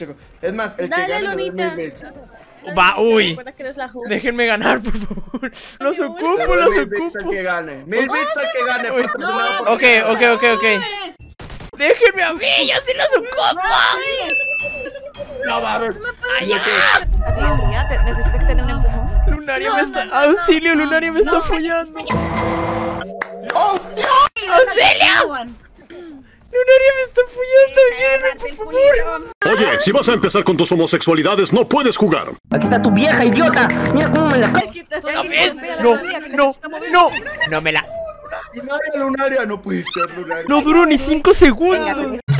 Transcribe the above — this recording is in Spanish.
Es más, el que Dale, gane le doy Lunita. 1000 bits. Va, uy. Recuerda que eres la host. Déjenme ganar, por favor. Los Ay, ocupo, Le doy los 1000 bits al ocupo. que gane. 1000 bits al que gane. Uy. patrocinado por- Ok. Déjenme a mí, yo sí los ocupo. No mames. Ay, ya. Ya, necesito que te dé un empujón. Lunaria me está... ¡Auxilio! Lunaria me está follando. ¡Auxilio! Lunaria me está follando. Ayúdenme, por favor. Oye, si vas a empezar con tus homosexualidades, no puedes jugar. Aquí está tu vieja, idiota. Mira cómo me la... ¿Una vez? No me la... Lunaria, no puede ser, Lunaria. No duró ni 5 segundos.